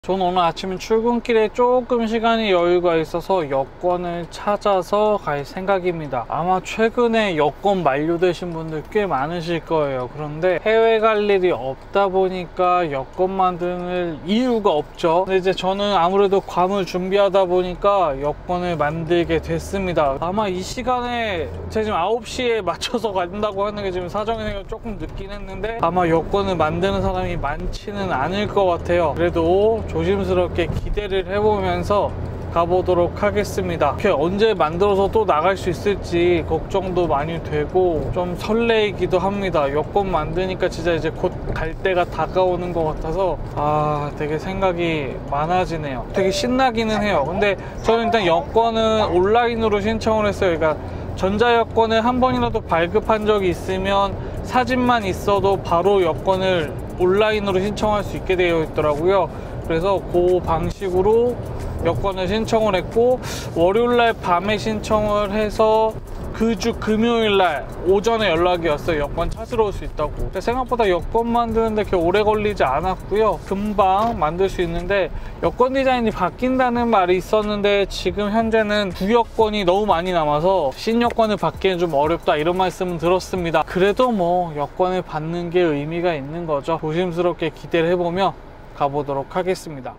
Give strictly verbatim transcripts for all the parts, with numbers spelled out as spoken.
저는 오늘 아침 출근길에 조금 시간이 여유가 있어서 여권을 찾아서 갈 생각입니다. 아마 최근에 여권 만료되신 분들 꽤 많으실 거예요. 그런데 해외 갈 일이 없다 보니까 여권 만드는 이유가 없죠. 근데 이제 저는 아무래도 괌을 준비하다 보니까 여권을 만들게 됐습니다. 아마 이 시간에 제가 지금 아홉 시에 맞춰서 간다고 하는 게 지금 사정이 조금 늦긴 했는데 아마 여권을 만드는 사람이 많지는 않을 것 같아요. 그래도 조심스럽게 기대를 해보면서 가보도록 하겠습니다. 이렇게 언제 만들어서 또 나갈 수 있을지 걱정도 많이 되고 좀 설레이기도 합니다. 여권 만드니까 진짜 이제 곧 갈 때가 다가오는 것 같아서 아 되게 생각이 많아지네요. 되게 신나기는 해요. 근데 저는 일단 여권은 온라인으로 신청을 했어요. 그러니까 전자여권을 한 번이라도 발급한 적이 있으면 사진만 있어도 바로 여권을 온라인으로 신청할 수 있게 되어 있더라고요. 그래서 그 방식으로 여권을 신청을 했고 월요일날 밤에 신청을 해서 그 주 금요일날 오전에 연락이 왔어요. 여권 찾으러 올 수 있다고. 생각보다 여권 만드는데 그렇게 오래 걸리지 않았고요. 금방 만들 수 있는데 여권 디자인이 바뀐다는 말이 있었는데 지금 현재는 구여권이 너무 많이 남아서 신여권을 받기엔 좀 어렵다 이런 말씀은 들었습니다. 그래도 뭐 여권을 받는 게 의미가 있는 거죠. 조심스럽게 기대를 해보며 가보도록 하겠습니다.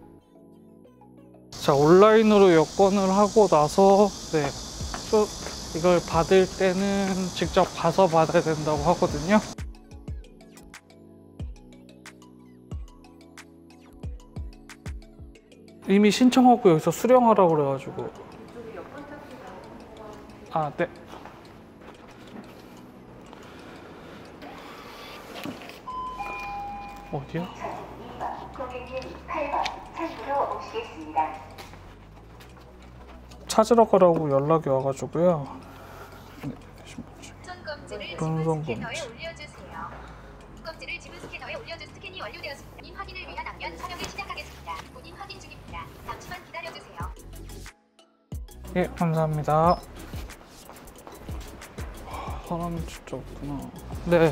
자, 온라인으로 여권을 하고 나서 네, 또 이걸 받을 때는 직접 가서 받아야 된다고 하거든요. 이미 신청하고 여기서 수령하라고 그래가지고. 아, 네. 어디야? 고객님 팔 번 찾으러 오시겠습니다. 찾으러 가라고 연락이 와가지고요. 네, 분송 검지를 올려주세요. 검지를 지문 스캐너에 올려주 스캔이 완료되었습니다. 본인 확인을 위한 안면 촬영을 시작하겠습니다. 본인 확인 중입니다. 잠시만 기다려주세요. 예, 감사합니다. 사람이 진짜 없구나. 네,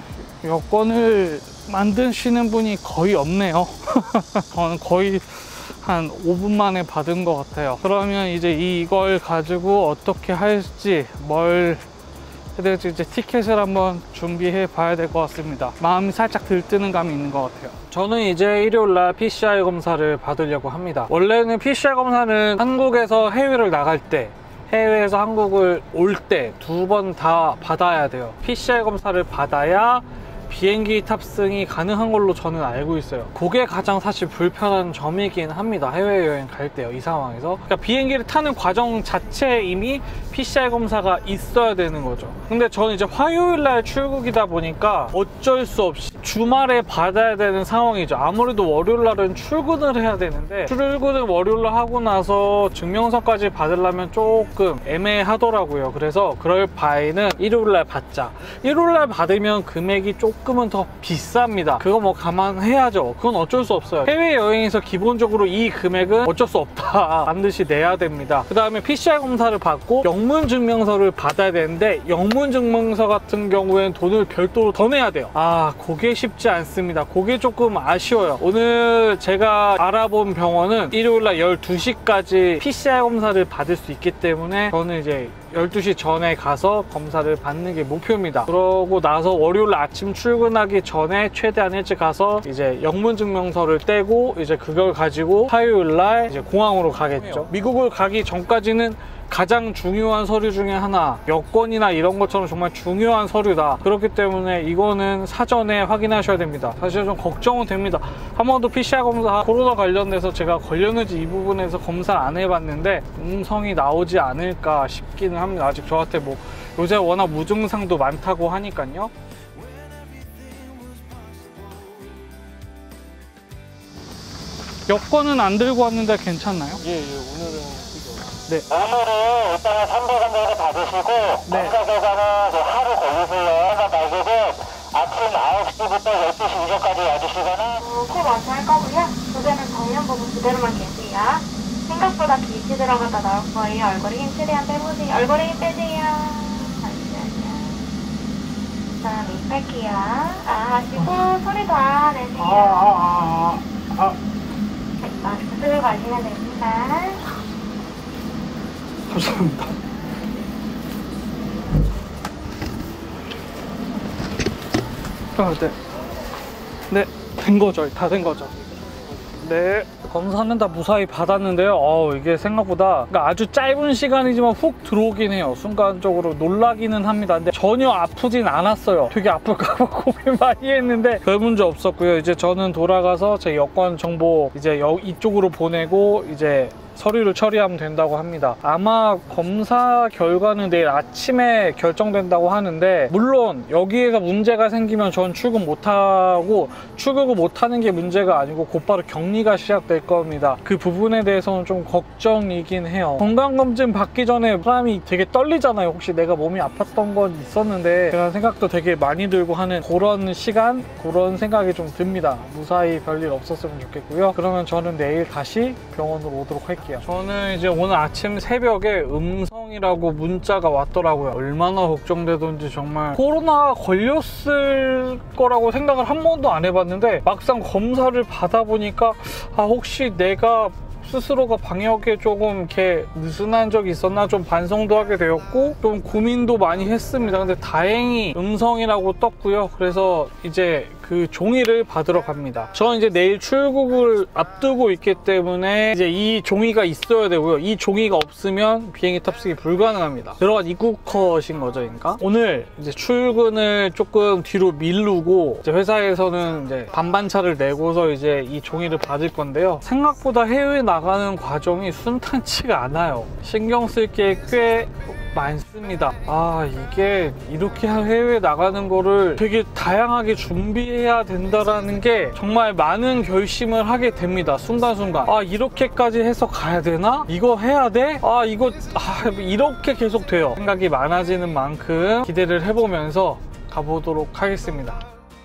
여권을 만드시는 분이 거의 없네요. 저는 거의 한 오 분 만에 받은 것 같아요. 그러면 이제 이걸 가지고 어떻게 할지 뭘 해야 될지 이제 티켓을 한번 준비해 봐야 될 것 같습니다. 마음이 살짝 들뜨는 감이 있는 것 같아요. 저는 이제 일요일날 피씨알 검사를 받으려고 합니다. 원래는 피씨알 검사는 한국에서 해외를 나갈 때 해외에서 한국을 올 때 두 번 다 받아야 돼요. 피씨알 검사를 받아야 비행기 탑승이 가능한 걸로 저는 알고 있어요. 그게 가장 사실 불편한 점이긴 합니다. 해외여행 갈 때요, 이 상황에서. 그러니까 비행기를 타는 과정 자체에 이미 피씨알 검사가 있어야 되는 거죠. 근데 저는 이제 화요일날 출국이다 보니까 어쩔 수 없이 주말에 받아야 되는 상황이죠. 아무래도 월요일날은 출근을 해야 되는데 출근을 월요일날 하고 나서 증명서까지 받으려면 조금 애매하더라고요. 그래서 그럴 바에는 일요일날 받자. 일요일날 받으면 금액이 조금 조금은 더 비쌉니다. 그거 뭐 감안해야죠. 그건 어쩔 수 없어요. 해외여행에서 기본적으로 이 금액은 어쩔 수 없다. 반드시 내야 됩니다. 그 다음에 피씨알 검사를 받고 영문증명서를 받아야 되는데 영문증명서 같은 경우에는 돈을 별도로 더 내야 돼요. 아, 그게 쉽지 않습니다. 그게 조금 아쉬워요. 오늘 제가 알아본 병원은 일요일날 열두 시까지 피씨알 검사를 받을 수 있기 때문에 저는 이제 열두 시 전에 가서 검사를 받는 게 목표입니다. 그러고 나서 월요일 아침 출근하기 전에 최대한 일찍 가서 이제 영문증명서를 떼고 이제 그걸 가지고 화요일날 이제 공항으로 가겠죠. 미국을 가기 전까지는 가장 중요한 서류 중에 하나, 여권이나 이런 것처럼 정말 중요한 서류다. 그렇기 때문에 이거는 사전에 확인하셔야 됩니다. 사실 좀 걱정은 됩니다. 한 번도 피씨알 검사, 코로나 관련돼서 제가 걸렸는지 이 부분에서 검사를 안 해봤는데 음성이 나오지 않을까 싶기는 합니다. 아직 저한테 뭐 요새 워낙 무증상도 많다고 하니까요. 여권은 안 들고 왔는데 괜찮나요? 예, 예, 오늘은 네. 오늘은 일단 삼백 원 정도 받으시고 네. 검사 결과는 하루 걸리세요. 검사 발급은 아침 아홉 시부터 열두 시 이전까지 와주시거나 코 먼저 할 거고요. 주변은 정면 부분 그대로만 계세요. 생각보다 빛이 들어갔다 나올 거예요. 얼굴에 힘 최대한 빼보세요. 얼굴에 힘 빼세요. 잠시만요. 다음 입 뺄게요. 아 하시고 소리 더 내세요. 아, 아, 아, 아. 마스크 쓰고 가시면 됩니다. 감사합니다. 아, 네. 네, 된 거죠. 다 된 거죠. 네. 검사는 다 무사히 받았는데요. 어, 이게 생각보다 그러니까 아주 짧은 시간이지만 훅 들어오긴 해요. 순간적으로 놀라기는 합니다. 근데 전혀 아프진 않았어요. 되게 아플까봐 고민 많이 했는데 별 문제 없었고요. 이제 저는 돌아가서 제 여권 정보 이제 여, 이쪽으로 보내고 이제 서류를 처리하면 된다고 합니다. 아마 검사 결과는 내일 아침에 결정된다고 하는데, 물론 여기에서 문제가 생기면 전 출근 못하고, 출국을 못하는 게 문제가 아니고 곧바로 격리가 시작될 겁니다. 그 부분에 대해서는 좀 걱정이긴 해요. 건강검진 받기 전에 사람이 되게 떨리잖아요. 혹시 내가 몸이 아팠던 건 있었는데, 그런 생각도 되게 많이 들고 하는 그런 시간, 그런 생각이 좀 듭니다. 무사히 별일 없었으면 좋겠고요. 그러면 저는 내일 다시 병원으로 오도록 할게요. 저는 이제 오늘 아침 새벽에 음성이라고 문자가 왔더라고요. 얼마나 걱정되던지. 정말 코로나 걸렸을 거라고 생각을 한 번도 안 해봤는데, 막상 검사를 받아보니까 아, 혹시 내가 스스로가 방역에 조금 이렇게 느슨한 적이 있었나 좀 반성도 하게 되었고, 좀 고민도 많이 했습니다. 근데 다행히 음성이라고 떴고요. 그래서 이제 그 종이를 받으러 갑니다. 저는 이제 내일 출국을 앞두고 있기 때문에 이제 이 종이가 있어야 되고요. 이 종이가 없으면 비행기 탑승이 불가능합니다. 들어간 입국컷인 거죠, 그러니까. 오늘 이제 출근을 조금 뒤로 미루고, 이제 회사에서는 이제 반반차를 내고서 이제 이 종이를 받을 건데요. 생각보다 해외에 나가는 과정이 순탄치가 않아요. 신경 쓸 게 꽤 많습니다. 아, 이게 이렇게 해외에 나가는 거를 되게 다양하게 준비해야 된다라는 게 정말 많은 결심을 하게 됩니다. 순간순간. 아, 이렇게까지 해서 가야 되나? 이거 해야 돼? 아, 이거 아, 이렇게 계속 돼요. 생각이 많아지는 만큼 기대를 해보면서 가보도록 하겠습니다.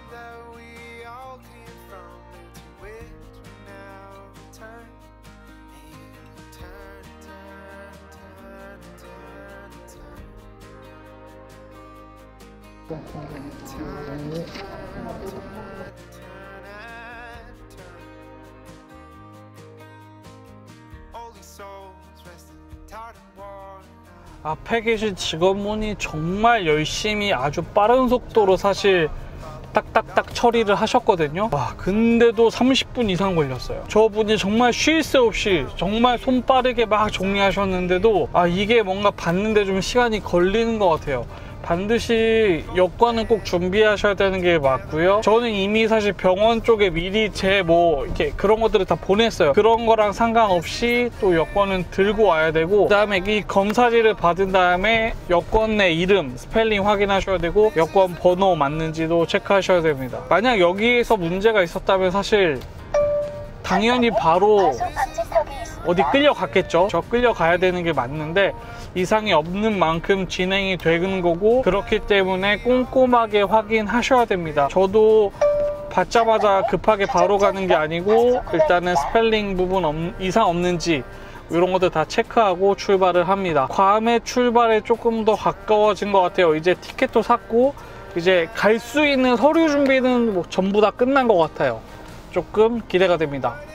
앞에 계신 직원분이 정말 열심히 아주 빠른 속도로 사실 딱딱딱 처리를 하셨거든요. 와, 근데도 삼십 분 이상 걸렸어요. 저분이 정말 쉴 새 없이 정말 손 빠르게 막 정리하셨는데도 아, 이게 뭔가 받는데 좀 시간이 걸리는 것 같아요. 반드시 여권은 꼭 준비하셔야 되는 게 맞고요. 저는 이미 사실 병원 쪽에 미리 제 뭐 이렇게 그런 것들을 다 보냈어요. 그런 거랑 상관없이 또 여권은 들고 와야 되고, 그 다음에 이 검사지를 받은 다음에 여권 내 이름, 스펠링 확인하셔야 되고, 여권 번호 맞는지도 체크하셔야 됩니다. 만약 여기에서 문제가 있었다면 사실 당연히 바로 어디 끌려갔겠죠. 저 끌려가야 되는 게 맞는데 이상이 없는 만큼 진행이 되는 거고, 그렇기 때문에 꼼꼼하게 확인하셔야 됩니다. 저도 받자마자 급하게 바로 가는 게 아니고 일단은 스펠링 부분 없, 이상 없는지 이런 것들 다 체크하고 출발을 합니다. 괌의 출발에 조금 더 가까워진 것 같아요. 이제 티켓도 샀고 이제 갈 수 있는 서류 준비는 뭐 전부 다 끝난 것 같아요. 조금 기대가 됩니다.